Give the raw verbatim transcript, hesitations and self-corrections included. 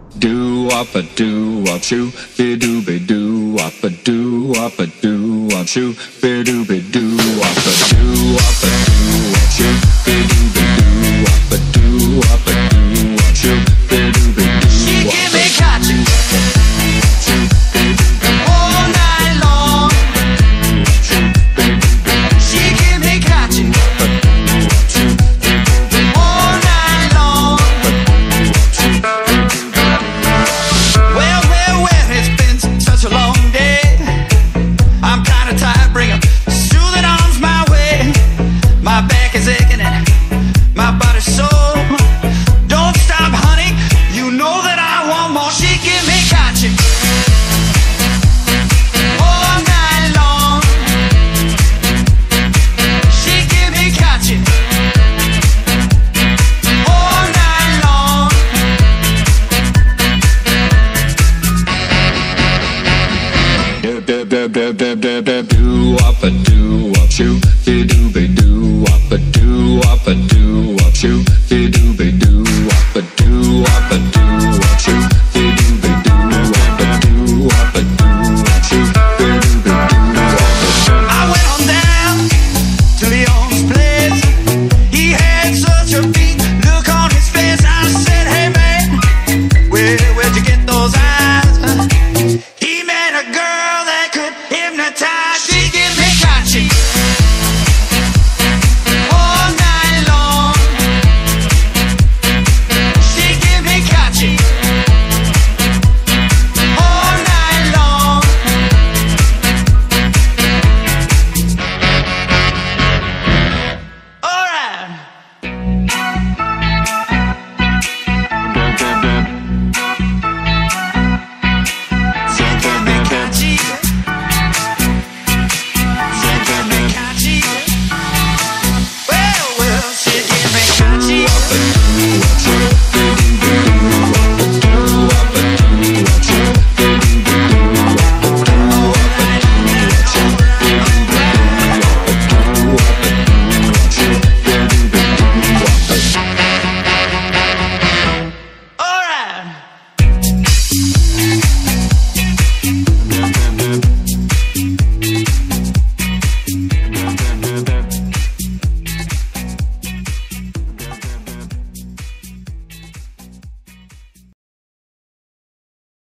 Do up a do up shoo, be do be do up a do up a do up shoo, be do be do up a do up a do up shoo, be do be do up a do up a do up shoo, be do be do. She give me catching all night long. She give me catching all night long. Well, well, well, it's been such a long day. I'm kinda tired, bring 'em soothing arms my way. My back is aching and my body's sore. Don't stop, honey, you know that I want more. She